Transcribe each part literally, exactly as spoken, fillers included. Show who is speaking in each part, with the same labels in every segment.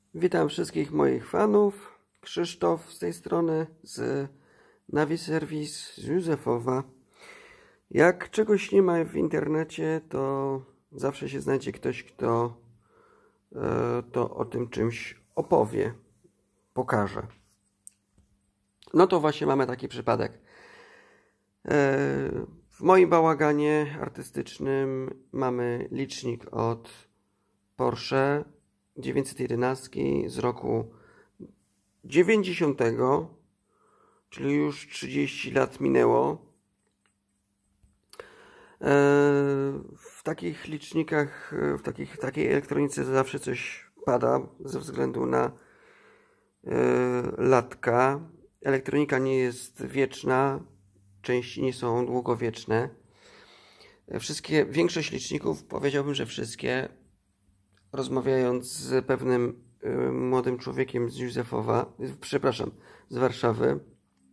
Speaker 1: Witam wszystkich moich fanów. Krzysztof z tej strony, z Navi Service, z Józefowa. Jak czegoś nie ma w internecie, to zawsze się znajdzie ktoś, kto e, to o tym czymś opowie, pokaże. No to właśnie mamy taki przypadek. E, w moim bałaganie artystycznym mamy licznik od Porsche dziewięćset jedenaście z roku dziewięćdziesiątego, czyli już trzydzieści lat minęło. W takich licznikach, w, takich, w takiej elektronice zawsze coś pada ze względu na latka. Elektronika nie jest wieczna, części nie są długowieczne. Wszystkie, większość liczników, powiedziałbym, że wszystkie, rozmawiając z pewnym y, młodym człowiekiem z Józefowa, y, przepraszam, z Warszawy,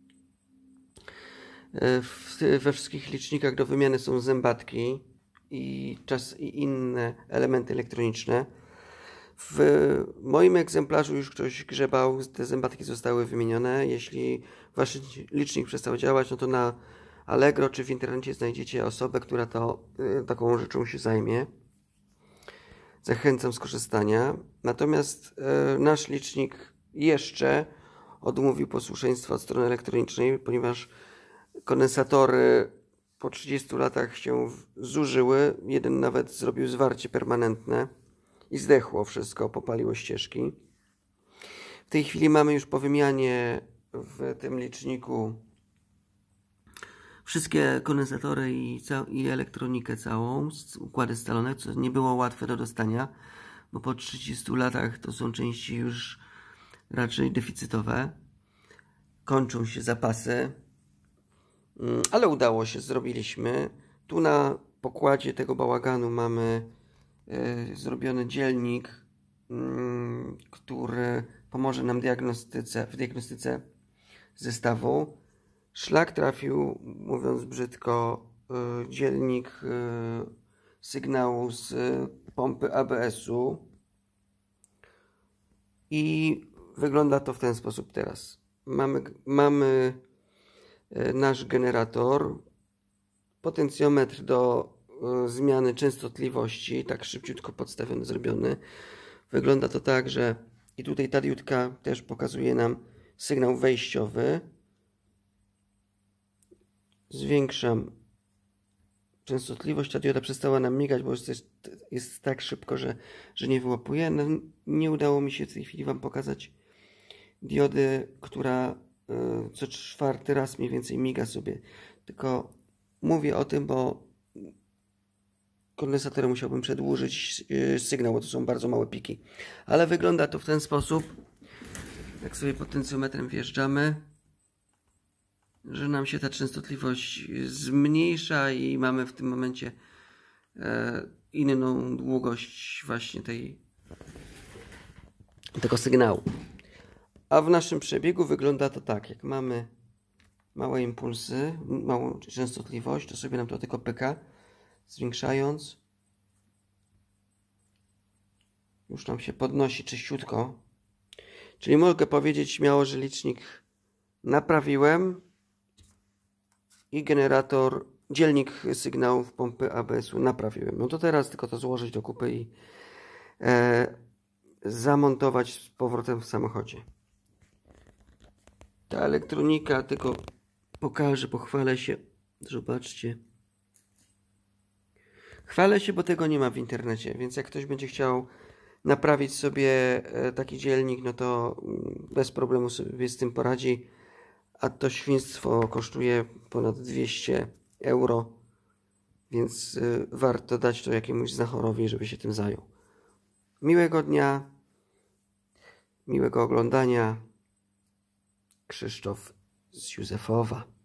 Speaker 1: y, w, we wszystkich licznikach do wymiany są zębatki i, czas, i inne elementy elektroniczne. W moim egzemplarzu już ktoś grzebał, te zębatki zostały wymienione. Jeśli wasz licznik przestał działać, no to na Allegro czy w internecie znajdziecie osobę, która to, y, taką rzeczą się zajmie. Zachęcam skorzystania. Natomiast e, nasz licznik jeszcze odmówił posłuszeństwa od strony elektronicznej, ponieważ kondensatory po trzydziestu latach się zużyły. Jeden nawet zrobił zwarcie permanentne i zdechło wszystko, popaliło ścieżki. W tej chwili mamy już po wymianie w tym liczniku wszystkie kondensatory i, i elektronikę całą, układy scalone, co nie było łatwe do dostania, bo po trzydziestu latach to są części już raczej deficytowe. Kończą się zapasy, ale udało się, zrobiliśmy. Tu na pokładzie tego bałaganu mamy y, zrobiony dzielnik, y, który pomoże nam diagnostyce, w diagnostyce zestawu. Szlak trafił, mówiąc brzydko, y, dzielnik y, sygnału z pompy A B S-u i wygląda to w ten sposób teraz. Mamy, mamy y, nasz generator, potencjometr do y, zmiany częstotliwości, tak szybciutko podstawiony, zrobiony. Wygląda to tak, że i tutaj ta diodka też pokazuje nam sygnał wejściowy. Zwiększam częstotliwość, ta dioda przestała nam migać, bo jest, jest tak szybko, że, że nie wyłapuje. No, nie udało mi się w tej chwili Wam pokazać diody, która y, co czwarty raz mniej więcej miga sobie. Tylko mówię o tym, bo kondensatorem musiałbym przedłużyć y, sygnał, bo to są bardzo małe piki. Ale wygląda to w ten sposób. Jak sobie potencjometrem wjeżdżamy, że nam się ta częstotliwość zmniejsza i mamy w tym momencie e, inną długość właśnie tej, tego sygnału. A w naszym przebiegu wygląda to tak, jak mamy małe impulsy, małą częstotliwość, to sobie nam to tylko pyka, zwiększając, już nam się podnosi czyściutko. Czyli mogę powiedzieć śmiało, że licznik naprawiłem i generator, dzielnik sygnałów pompy A B S-u naprawiłem. No to teraz tylko to złożyć do kupy i e, zamontować z powrotem w samochodzie. Ta elektronika, tylko pokażę, pochwalę się. Zobaczcie. Chwalę się, bo tego nie ma w internecie, więc jak ktoś będzie chciał naprawić sobie taki dzielnik, no to bez problemu sobie z tym poradzi. A to świństwo kosztuje ponad dwieście euro, więc y, warto dać to jakiemuś znachorowi, żeby się tym zajął. Miłego dnia, miłego oglądania. Krzysztof z Józefowa.